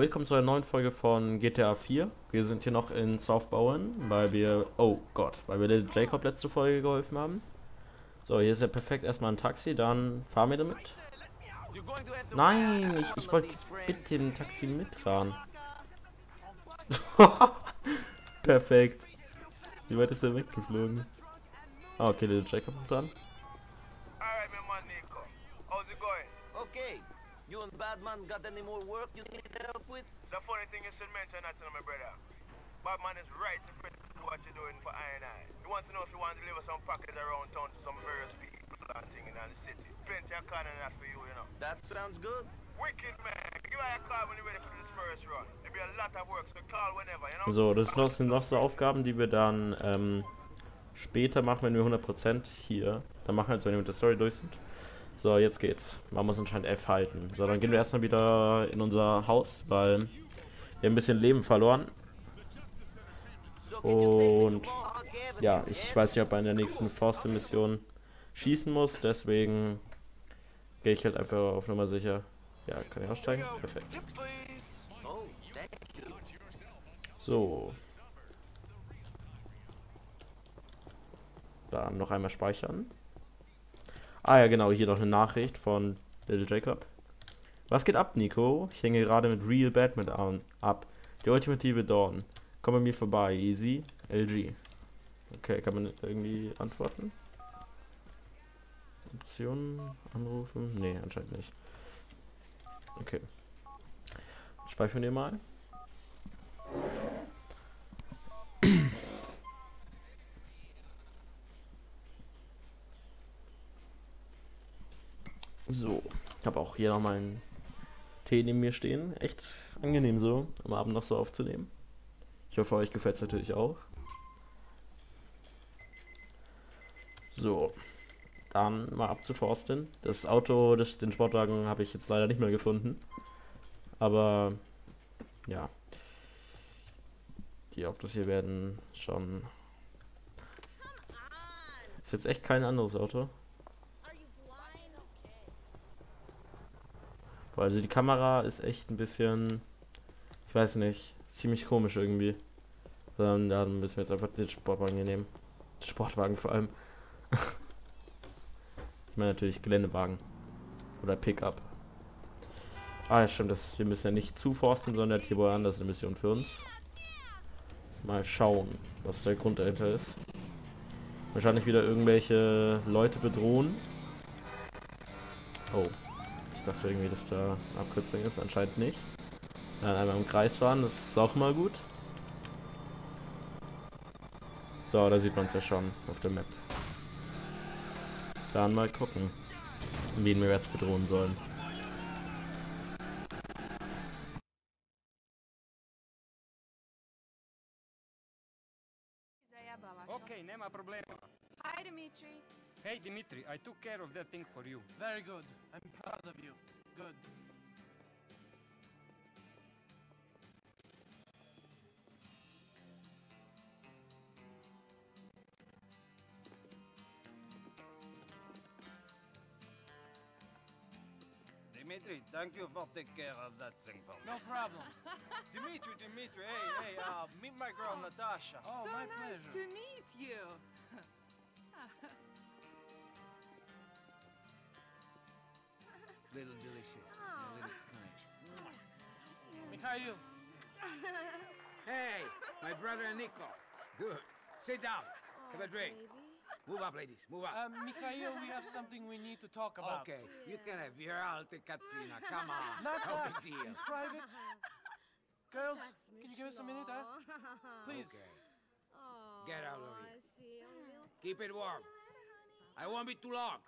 Willkommen zu einer neuen Folge von GTA 4. Wir sind hier noch in South Bowen, weil wir, oh Gott, weil wir Little Jacob letzte Folge geholfen haben. So, hier ist ja perfekt erstmal ein Taxi, dann fahren wir damit. Nein, ich wollte bitte im Taxi mitfahren. Perfekt. Wie weit ist er weggeflogen? Ah, okay, Little Jacob ist dran. Alright, my man Nico. How's it going? Okay. You and Batman got any more work you need help with? The funny thing is, should mention that to my brother. Batman is right to do what you're doing for I&I. He wants to know if you want to deliver some package around town to some various people and things in the city. Plenty of kind of that for you, you know. That sounds good. Wicked, man. Give me a call when you're ready for this first run. There'll be a lot of work, so call whenever, you know? So, sind noch so Aufgaben, die wir dann später machen, wenn wir 100% hier. Dann machen wir jetzt, wenn wir mit der Story durch sind. So, jetzt geht's. Man muss anscheinend F halten. So, dann gehen wir erstmal wieder in unser Haus, weil wir haben ein bisschen Leben verloren. Und ja, ich weiß nicht, ob er in der nächsten Forste-Mission schießen muss, deswegen gehe ich halt einfach auf Nummer sicher. Ja, kann ich aussteigen? Perfekt. So. Dann noch einmal speichern. Ah ja, genau, hier noch eine Nachricht von Little Jacob. Was geht ab, Nico? Ich hänge gerade mit Real Batman ab. Die ultimative Dawn. Komm bei mir vorbei, easy. LG. Okay, kann man irgendwie antworten? Optionen anrufen? Nee, anscheinend nicht. Okay. Speichern wir mal. So, ich habe auch hier nochmal einen Tee neben mir stehen. Echt angenehm so, am Abend noch so aufzunehmen. Ich hoffe, euch gefällt es natürlich auch. So, dann mal ab zu Forsten. Das Auto, den Sportwagen habe ich jetzt leider nicht mehr gefunden. Aber, ja. Die Autos hier werden schon... Ist jetzt echt kein anderes Auto. Weil also die Kamera ist echt ein bisschen... Ich weiß nicht, ziemlich komisch irgendwie. Dann müssen wir jetzt einfach den Sportwagen hier nehmen. Den Sportwagen vor allem. Ich meine natürlich Geländewagen. Oder Pickup. Ah ja, stimmt, wir müssen ja nicht zuforsten, sondern der Tibor an, das ist eine Mission für uns. Mal schauen, was der Grund dahinter ist. Wahrscheinlich wieder irgendwelche Leute bedrohen. Oh. Ich dachte irgendwie, dass da eine Abkürzung ist, anscheinend nicht. Dann einmal im Kreis fahren, das ist auch mal gut. So, da sieht man es ja schon auf der Map. Dann mal gucken, wen wir jetzt bedrohen sollen. Okay, nema problema. Hi, Dimitri. Hey, Dimitri, I took care of that thing for you. Very good. I'm proud of you. Good. Dimitri, thank you for taking care of that thing for me. No problem. Dimitri, hey, meet my girl Natasha. Oh, So my nice pleasure. to meet you. Little delicious, a little kind. Mikhail. Hey, my brother Nico. Good. Sit down. Have a drink. Move up, ladies. Move up. Mikhail, we have something we need to talk about. Okay, you can have your alte Katrina. Come on. Not No that. big deal. In private. Girls, can you give us a minute, huh? Please. Okay. Get out of here. Keep it warm. I won't be too long.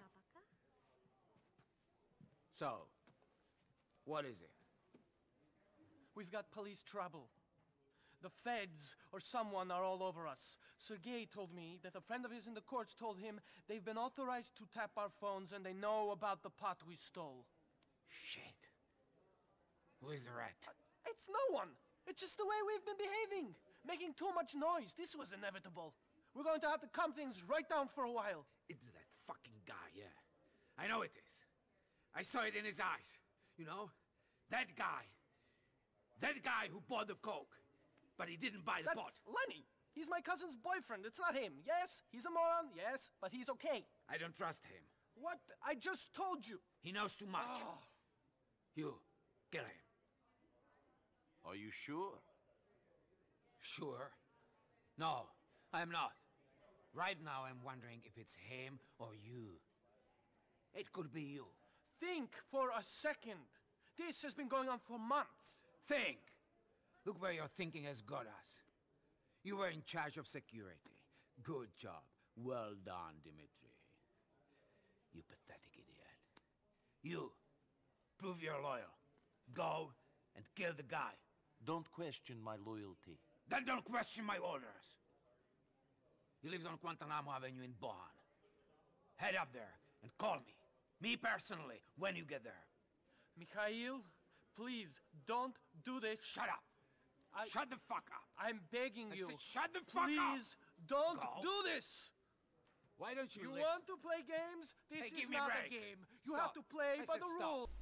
So, what is it? We've got police trouble. The feds or someone are all over us. Sergei told me that a friend of his in the courts told him they've been authorized to tap our phones and they know about the pot we stole. Shit. Who is the rat? It's no one. It's just the way we've been behaving. Making too much noise. This was inevitable. We're going to have to calm things right down for a while. It's that fucking guy, yeah. I know it is. I saw it in his eyes. You know? That guy. That guy who bought the coke, but he didn't buy the pot. That's Lenny. He's my cousin's boyfriend. It's not him. Yes, he's a moron. Yes, but he's okay. I don't trust him. What? I just told you. He knows too much. Oh. You, kill him. Are you sure? Sure? No, I'm not. Right now I'm wondering if it's him or you. It could be you. Think for a second. This has been going on for months. Think! Look where your thinking has got us. You were in charge of security. Good job. Well done, Dimitri. You pathetic idiot. You, prove you're loyal. Go and kill the guy. Don't question my loyalty. Then don't question my orders. He lives on Guantanamo Avenue in Bohan. Head up there and call me. Me personally, when you get there. Mikhail, please, don't do this. Shut up. Shut the fuck up. I'm begging you. I said shut the fuck up. Please, don't Go. do this. Why don't you You listen? want to play games? This Hey, give is me a not a break. game. You Stop. have to play I by said the stop. rules.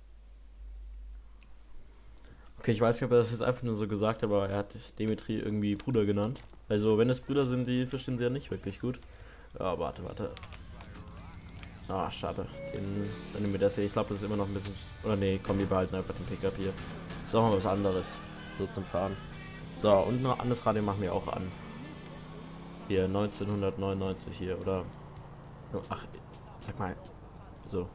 Okay, ich weiß nicht, ob er das jetzt einfach nur so gesagt hat, aber er hat Dimitri irgendwie Bruder genannt. Also, wenn es Brüder sind, die verstehen sie ja nicht wirklich gut. Ja, warte. Ah, schade. Dann nehmen wir das hier. Ich glaube, das ist immer noch ein bisschen... Oder nee, komm, wir behalten einfach den Pickup hier. Ist auch mal was anderes. So zum Fahren. So, und ein anderes Radio machen wir auch an. Hier, 1999 hier, oder... Ach, sag mal. So.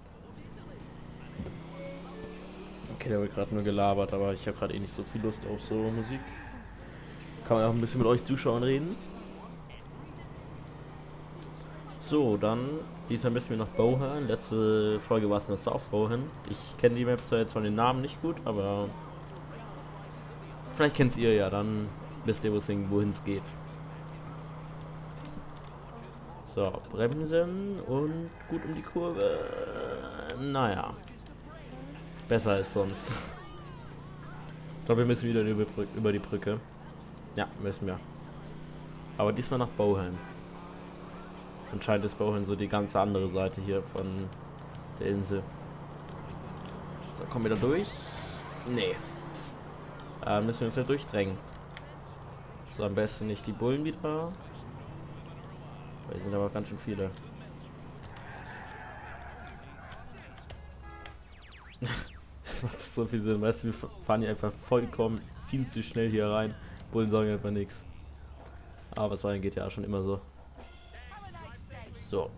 Okay, da wird gerade nur gelabert, aber ich habe gerade eh nicht so viel Lust auf so Musik. Kann man auch ein bisschen mit euch Zuschauern reden. So, dann diesmal müssen wir nach Bohan. Letzte Folge war es nur South Bohan. Ich kenne die Map zwar jetzt von den Namen nicht gut, aber vielleicht kennt ihr ja, dann wisst ihr, wohin es geht. So, bremsen und gut um die Kurve. Naja. Besser als sonst. Ich glaube, wir müssen wieder über die Brücke. Ja, müssen wir. Aber diesmal nach Bohan. Anscheinend ist Bohan so die ganze andere Seite hier von der Insel. So, kommen wir da durch? Nee. Müssen wir uns ja durchdrängen. So, am besten nicht die Bullen wieder. Weil sind aber ganz schön viele. Das macht so viel Sinn, weißt du, wir fahren hier einfach vollkommen viel zu schnell hier rein. Bullen sagen einfach nichts. Aber es war in GTA schon immer so. So.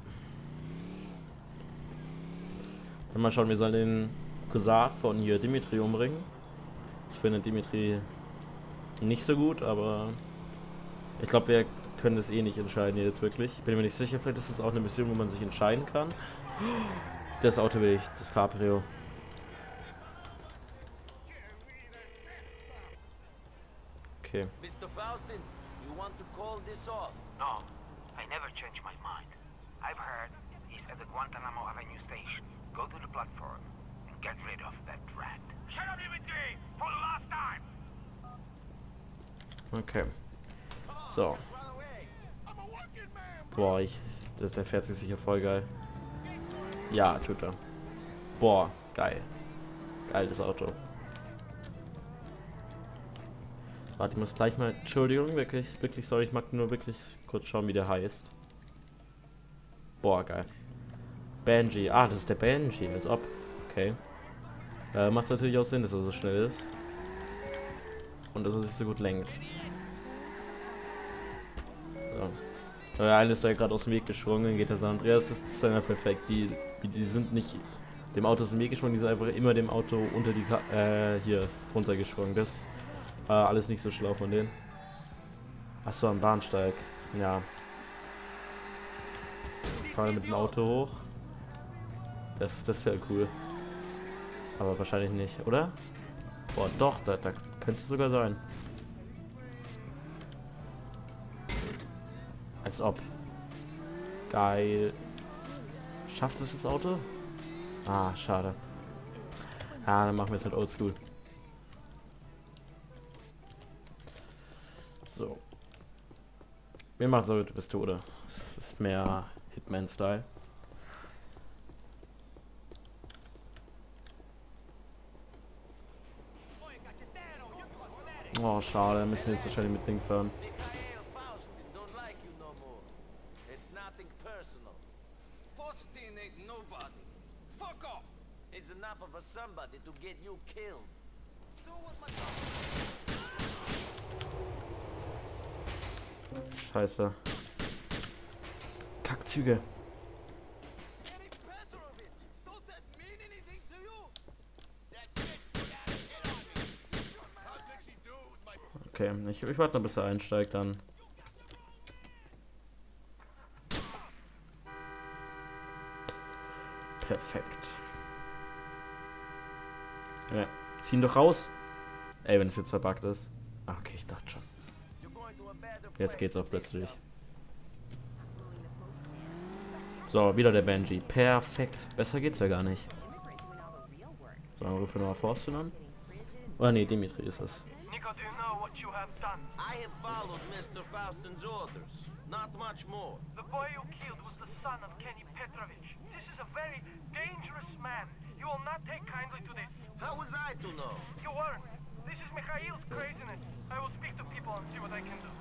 Dann mal schauen, wir sollen den Cousin von hier Dimitri umbringen. Ich finde Dimitri nicht so gut, aber ich glaube, wir können das eh nicht entscheiden hier jetzt wirklich. Ich bin mir nicht sicher, vielleicht ist es auch eine Mission, wo man sich entscheiden kann. Das Auto will ich, das Cabrio. Okay. Mr. Faustin, you want to call this off? No, I never change my mind. I've heard he's at the Guantanamo Avenue station. Go to the platform and get rid of that rat. Shut up, Dimitri! For the last time! Okay. So. Boah, der fährt sich sicher voll geil. Ja, tut er. Boah, geil. Geiles Auto. Warte, ich muss gleich mal... Entschuldigung, wirklich, sorry, ich mag nur wirklich kurz schauen, wie der heißt. Boah, geil. Benji. Ah, das ist der Benji, als ob. Okay. Macht natürlich auch Sinn, dass er so schnell ist. Und dass er sich so gut lenkt. So. Der eine ist da gerade aus dem Weg geschwungen, geht der San Andreas, das ist ja perfekt. Die sind nicht dem Auto aus dem Weg geschwungen, die sind einfach immer dem Auto unter die hier runtergesprungen. Das war alles nicht so schlau von denen. Achso, am Bahnsteig. Ja. Fahren wir mit dem Auto hoch. Das wäre cool. Aber wahrscheinlich nicht, oder? Boah, doch, da könnte es sogar sein. Als ob. Geil. Schafft es das Auto? Ah, schade. Ja, dann machen wir es halt oldschool. So. Wir machen so mit Pistole. Das ist mehr Hitman-Style. Oh, schade, da müssen wir jetzt wahrscheinlich mit Ding fahren. Mikhail Faustin don't like you no more. It's nothing personal. Faustin ain't nobody. Fuck off! It's enough of a somebody to get you killed. Do what my Scheiße. Kackzüge. Kenny Petrovich! Don't that mean anything to you? Okay, ich warte noch, bis er einsteigt, dann. Perfekt. Ja, ziehen doch raus. Ey, wenn es jetzt verbuggt ist. Ah, okay, ich dachte schon. Jetzt geht's auch plötzlich. So, wieder der Benji. Perfekt. Besser geht's ja gar nicht. So, dann rufen wir nochmal Faustin an. Oh ne, Dimitri ist es. Nico, do you know what you have done? I have followed Mr. Faustin's orders. Not much more. The boy you killed was the son of Kenny Petrovich. This is a very dangerous man. You will not take kindly to this. How was I to know? You weren't. This is Mikhail's craziness. I will speak to people and see what I can do.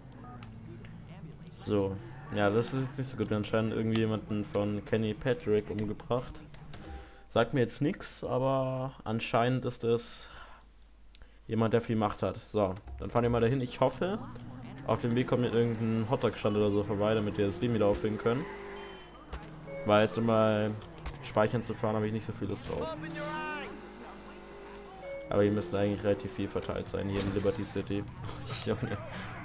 So, ja, das ist jetzt nicht so gut. Wir haben anscheinend irgendwie jemanden von Kenny Patrick umgebracht. Sagt mir jetzt nichts, aber anscheinend ist das jemand, der viel Macht hat. So, dann fahren wir mal dahin. Ich hoffe, auf dem Weg kommt mir irgendein Hotdog-Stand oder so vorbei, damit wir das Stream wieder auffinden können. Weil jetzt immer speichern zu fahren, habe ich nicht so viel Lust drauf. Aber hier müssten eigentlich relativ viel verteilt sein, hier in Liberty City. Junge.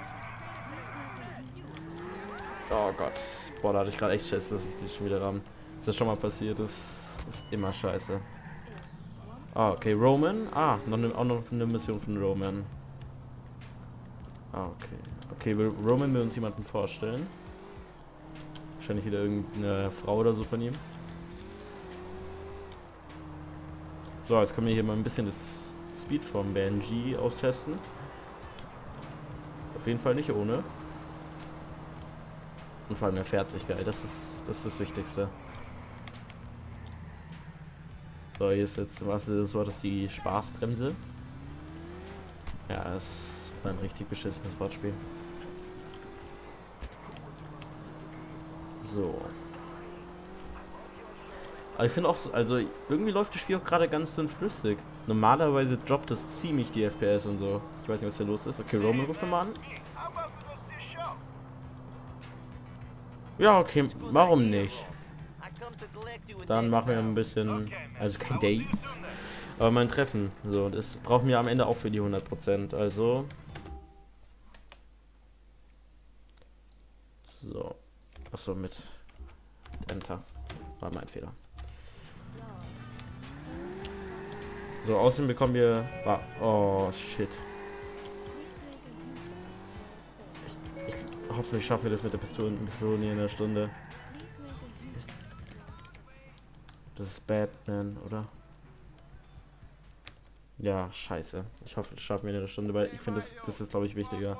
Oh Gott. Boah, da hatte ich gerade echt Schiss, dass ich die schon wieder ramm. Ist das schon mal passiert? Das ist immer scheiße. Ah, okay, Roman. Ah, auch noch eine Mission von Roman. Ah, okay. Okay, will Roman will uns jemanden vorstellen. Wahrscheinlich wieder irgendeine Frau oder so von ihm. So, jetzt können wir hier mal ein bisschen das Speed vom Benji austesten. Auf jeden Fall nicht ohne. Und vor allem er fährt sich geil, das ist das Wichtigste. So, hier ist jetzt, was ist das Wort, ist die Spaßbremse. Ja, das war ein richtig beschissenes Wortspiel. So. Aber ich finde auch, also irgendwie läuft das Spiel auch gerade ganz schön flüssig. Normalerweise droppt es ziemlich die FPS und so. Ich weiß nicht, was hier los ist. Okay, Roman ruft nochmal an. Ja, okay, warum nicht? Dann machen wir ein bisschen, also kein Date, aber mein Treffen. So, das brauchen wir am Ende auch für die 100%. Also. So. Achso, mit Enter. War mein Fehler. So, außerdem bekommen wir. Oh, shit. Hoffentlich schaffen wir das mit der Pistole in einer Stunde. Das ist Batman, oder? Ja, scheiße. Ich hoffe, das schaffen wir in einer Stunde, weil ich finde, das ist, glaube ich, wichtiger.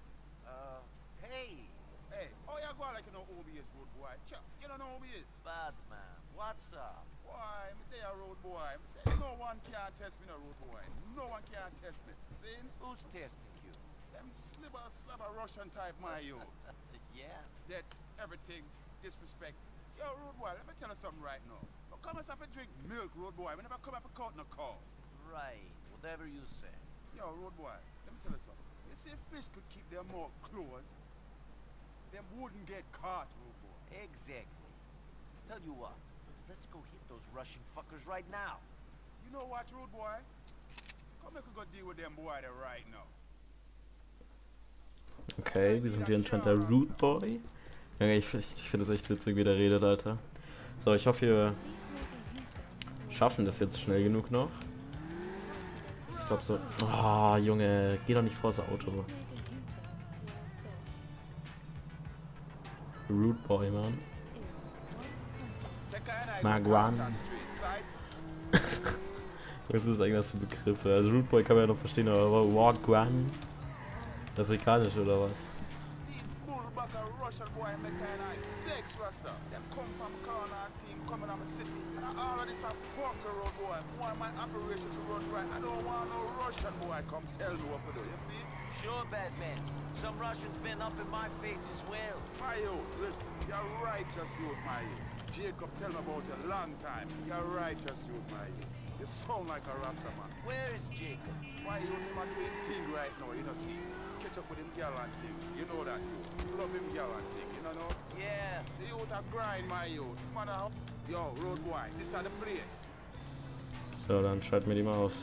Batman, what's up? Why, me there, road boy. Me say no one can test me, no road boy. No one can test me. See? Who's testing you? Them slabber Russian type, my youth. Yeah? That's everything. Disrespect. Yo, road boy, let me tell you something right now. Don't come and drink milk, road boy. We never come up for cut no cow. Right, whatever you say. Yo, road boy, let me tell you something. You see, fish could keep their mouth closed. Them wouldn't get caught, road boy. Exactly. Tell you what, let's go hit those Russian fuckers right now. You know what, road boy? Come here, we go deal with them boy there right now. Okay, wir sind hier anscheinend der Root Boy. Ja, ich finde das echt witzig, wie der redet, Alter. So, ich hoffe, wir schaffen das jetzt schnell genug noch. Ich glaube so. Oh, Junge, geh doch nicht vor das Auto. Root Boy, Mann. Magwan. Was ist eigentlich das für Begriffe? Also Root Boy kann man ja noch verstehen, aber Wagwan? Ist afrikanisch oder was? Russian boy make kind of vex Rasta. Them come from corner team coming on the city. And all of this a bunker road boy. Want my operation to run right. I don't want no Russian boy come tell me what to do, you see? Sure, Batman. Some Russians been up in my face as well. My youth, listen, you're righteous youth, my youth. Jacob tell me about you a long time. You're righteous youth, my youth. You sound like a Rasta man. Where is Jacob? My youth him a doing thing right now, you know, see? Catch up with him girl and thing. You know that youth. Love him girl and thing, you know? Yeah. The youth a grind, my youth. Mother, yo, road boy, this is the place. So, dann schalten wir die mal aus.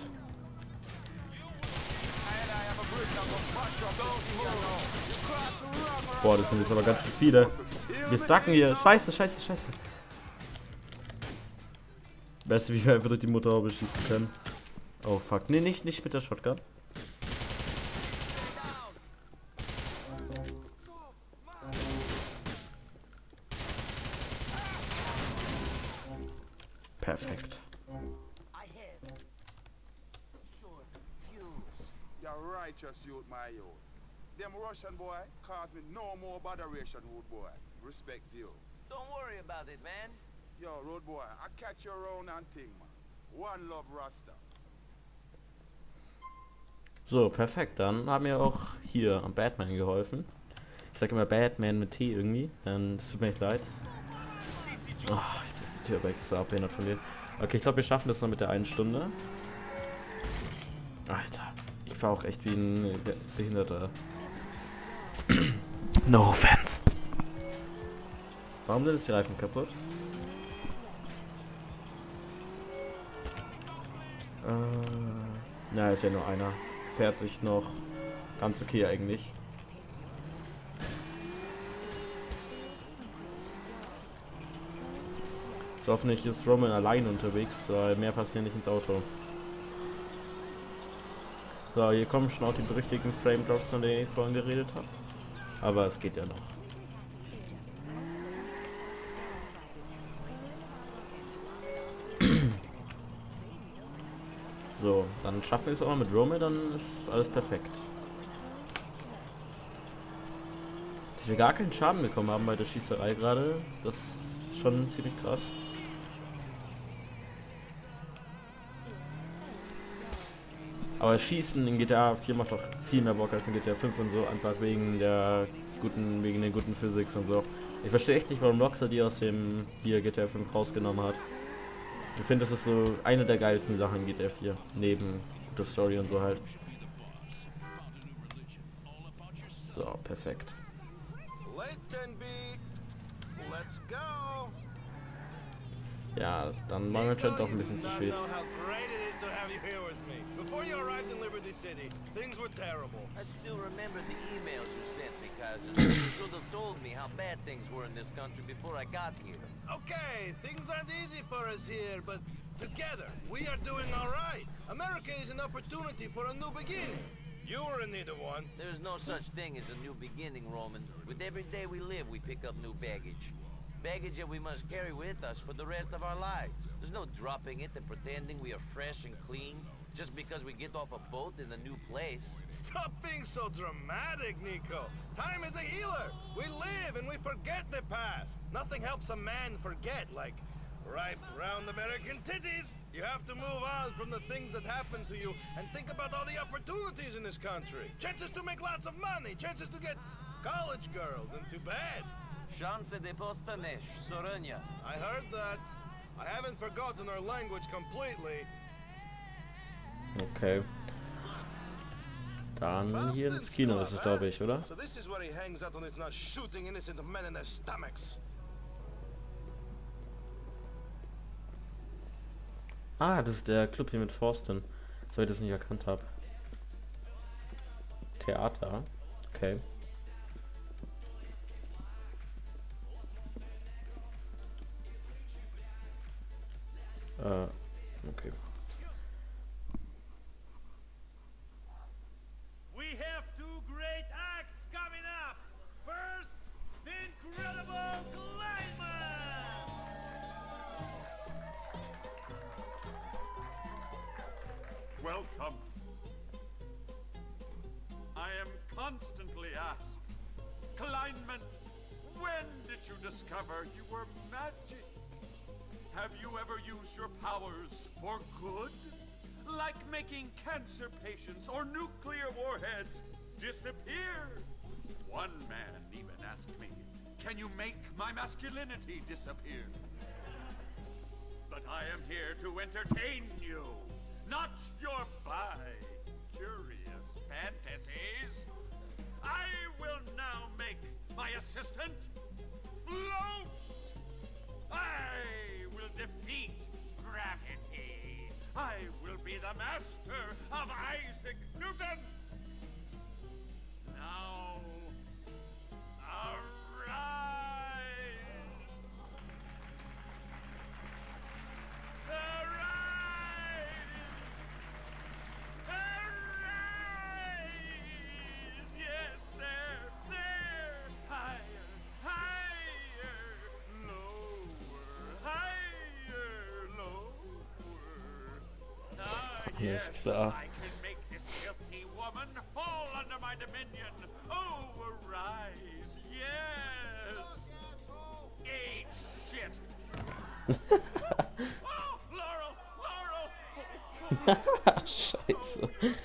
Boah, das sind jetzt aber ganz schön viele. Wir stacken hier. Scheiße, scheiße, scheiße. Beste, wie wir einfach durch die Motorhaube schießen können. Oh, fuck. Nee, nicht mit der Shotgun. Perfekt. You're righteous youth, my youth. Them Russian boy cause me no more botheration, road boy. Respect you. Don't worry about it, man. Yo, road boy, I catch you around and thing, man. One love Rasta. So, perfekt. Dann haben wir auch hier am Batman geholfen. Ich sage immer Batman mit T irgendwie. Dann es tut mir echt leid. Oh, jetzt ist die Tür weg. So abhängig von mir. Okay, ich glaube, wir schaffen das noch mit der 1 Stunde. Alter, ich fahre auch echt wie ein Behinderter. No offense. Warum sind jetzt die Reifen kaputt? Na, ist ja nur einer. Fährt sich noch ganz okay eigentlich. So, hoffentlich ist Roman allein unterwegs, weil mehr passiert nicht ins Auto. So, hier kommen schon auch die berüchtigten Frame Drops, von denen ich vorhin geredet habe. Aber es geht ja noch. So, dann schaffen wir es auch mal mit Roman, dann ist alles perfekt. Dass wir gar keinen Schaden bekommen haben bei der Schießerei gerade, das ist schon ziemlich krass. Aber Schießen in GTA 4 macht doch viel mehr Bock als in GTA 5 und so, einfach wegen den guten Physics und so. Ich verstehe echt nicht, warum Rockstar die aus dem hier GTA 5 rausgenommen hat. Ich finde, das ist so eine der geilsten Sachen in GTA 4, neben der Story und so halt. So, perfekt. Ja, dann war mir schon doch ein bisschen zu spät. Before you arrived in Liberty City, things were terrible. I still remember the emails you sent me, cousin. You should have told me how bad things were in this country before I got here. Okay, things aren't easy for us here, but together, we are doing all right. America is an opportunity for a new beginning. You were in need of one. There's no such thing as a new beginning, Roman. With every day we live, we pick up new baggage. Baggage that we must carry with us for the rest of our lives. There's no dropping it and pretending we are fresh and clean just because we get off a boat in a new place. Stop being so dramatic, Nico. Time is a healer. We live and we forget the past. Nothing helps a man forget, like ripe, round American titties. You have to move on from the things that happen to you and think about all the opportunities in this country. Chances to make lots of money, chances to get college girls, and too bad. Chance de postanesh, Sorenya. I heard that. I haven't forgotten our language completely. Okay. Dann hier ins Kino ist es, glaube ich, oder? So this is where he hangs out when he's not shooting innocent men in their stomachs. Ah, das ist der Club hier mit Forsten. So ich das nicht erkannt habe. Theater. Okay. Okay. We have two great acts coming up. First, the incredible Kleinman. Welcome. I am constantly asked, Kleinman, When did you discover you were magic? Have you ever used your powers for good? Like making cancer patients or nuclear warheads disappear? One man even asked me, can you make my masculinity disappear? But I am here to entertain you, not your bi-curious fantasies. I will now make my assistant float. I will defeat gravity. I will be the master of Isaac Newton. Now, arise. Arise. Arise. Yes, there. Higher, higher, lower, higher, lower. Alles klar. I can make this filthy woman fall under my dominion. Oh, arise, yes. Eat shit. Oh, Laurel, Laurel. Scheiße.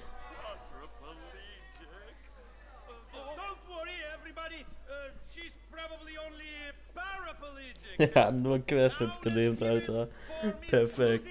Don't worry, everybody. She's probably only paraplegic. Ja, nur querschnittsgelähmt, Alter. Perfekt.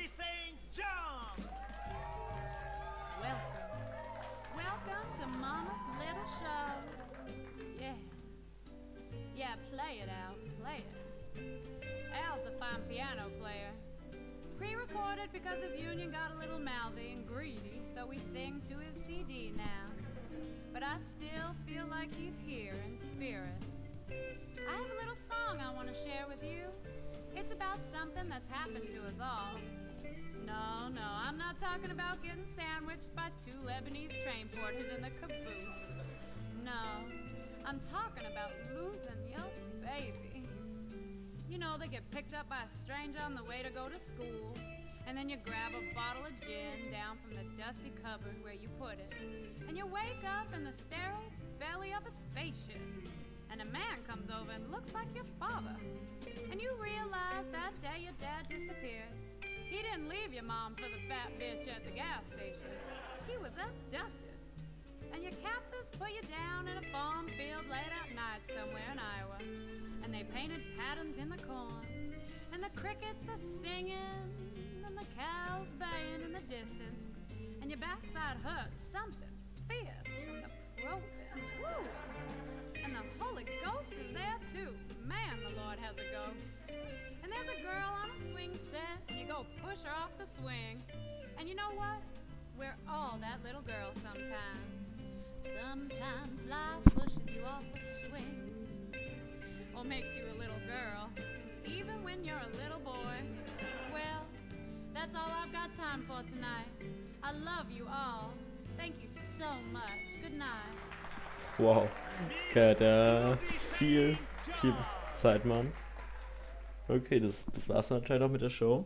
Welcome to Mama's little show. Yeah. Yeah, play it, Al. Play it. Al's a fine piano player. Pre-recorded because his union got a little mouthy and greedy, so we sing to his CD now. But I still feel like he's here in spirit. I have a little song I want to share with you. It's about something that's happened to us all. No, I'm not talking about getting sandwiched by two Lebanese train porters in the caboose. No, I'm talking about losing your baby. You know, they get picked up by a stranger on the way to go to school, and then you grab a bottle of gin down from the dusty cupboard where you put it, and you wake up in the sterile belly of a spaceship, and a man comes over and looks like your father, and you realize that day your dad disappeared. He didn't leave your mom for the fat bitch at the gas station. He was abducted. And your captors put you down in a farm field late at night somewhere in Iowa. And they painted patterns in the corn. And the crickets are singing. And the cows baying in the distance. And your backside hurts something fierce from the probing. Woo! And the Holy Ghost is there too. Man, the Lord has a ghost. And there's a girl on a swing set, and you go push her off the swing. And you know what? We're all that little girl sometimes. Sometimes life pushes you off the swing, or makes you a little girl, even when you're a little boy. Well, that's all I've got time for tonight. I love you all. Thank you so much. Good night. Wow. Okay, der viel Zeit, Mann. Okay, das war's dann anscheinend auch mit der Show.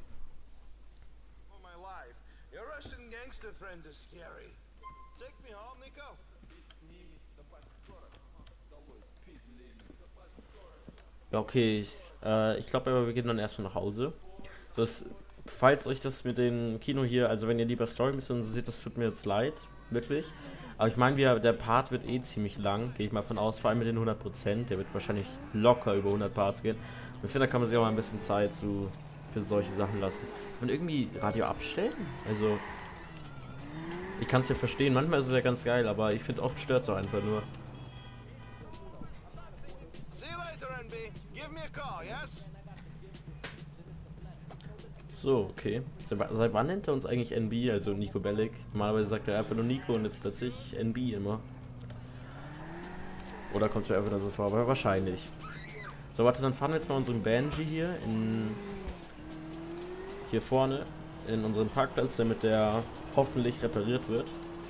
Oh my life, your Russian gangster friends are scary. Take me home, Nico. Ja, okay, ich glaube, wir gehen dann erstmal nach Hause. So, falls euch das mit dem Kino hier, also wenn ihr lieber Story-Missionen so seht, das tut mir jetzt leid, wirklich. Aber ich meine, der Part wird eh ziemlich lang, gehe ich mal von aus, vor allem mit den 100%, der wird wahrscheinlich locker über 100 Parts gehen. Und ich finde, da kann man sich auch mal ein bisschen Zeit für solche Sachen lassen. Und irgendwie Radio abstellen? Also, ich kann es ja verstehen, manchmal ist es ja ganz geil, aber ich finde, oft stört es auch einfach nur. So, okay. Seit wann nennt er uns eigentlich NB, also Nico Bellic? Normalerweise sagt er einfach nur Nico und jetzt plötzlich NB immer. Oder kommt es mir einfach nur so vor, aber wahrscheinlich. So, warte, dann fahren wir jetzt mal unseren Banshee hier vorne in unseren Parkplatz, damit der hoffentlich repariert wird.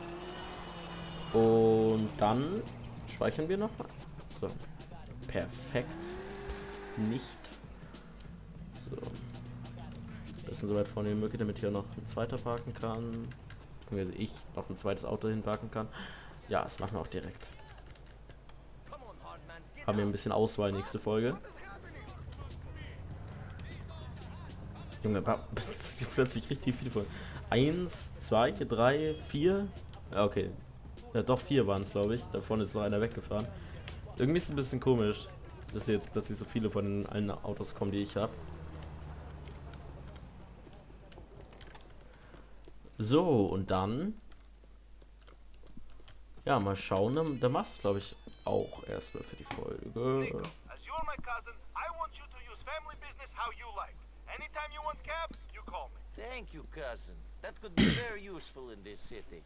Und dann speichern wir nochmal. So, perfekt. Nicht. So. Bisschen so weit vorne wie möglich, damit hier noch ein zweiter parken kann. Beziehungsweise ich noch ein zweites Auto hinparken kann. Ja, das machen wir auch direkt. Come on, hard man, get haben wir ein bisschen Auswahl nächste Folge. Junge, plötzlich richtig viele Folgen. 1, 2, 3, 4. Ja, okay. Ja, doch 4 waren es, glaube ich. Davon ist noch einer weggefahren. Irgendwie ist es ein bisschen komisch, dass jetzt plötzlich so viele von allen Autos kommen, die ich habe. So, und dann... Ja, mal schauen. Da machst du, glaube ich, auch erstmal für die Folge. Nico, as you're my cousin, I want you to use family business how you like. Anytime you want cab, you call me. Thank you, cousin. That could be very useful in this city.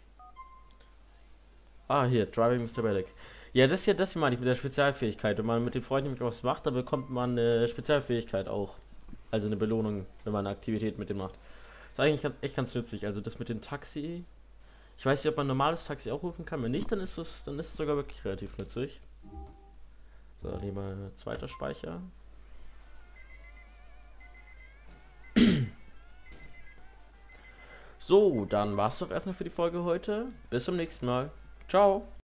Ah, hier, Driving Mr. Bellick. Ja, das hier meine ich mit der Spezialfähigkeit. Wenn man mit den Freunden nämlich was macht, dann bekommt man eine Spezialfähigkeit auch. Also eine Belohnung, wenn man eine Aktivität mit dem macht. Das ist eigentlich echt ganz nützlich. Also das mit dem Taxi. Ich weiß nicht, ob man ein normales Taxi auch rufen kann. Wenn nicht, dann ist es sogar wirklich relativ nützlich. So, nehmen wir zweiter Speicher. So, dann war es doch erstmal für die Folge heute. Bis zum nächsten Mal. Ciao.